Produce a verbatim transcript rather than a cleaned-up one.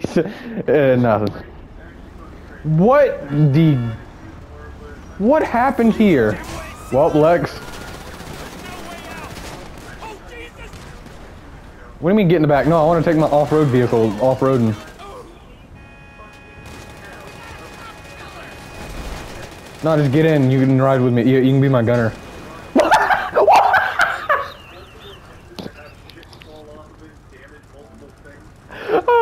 uh, nothing. What the... What happened here? Well, Lex. What do you mean get in the back? No, I want to take my off-road vehicle off-roading. No, just get in. You can ride with me. You, you can be my gunner.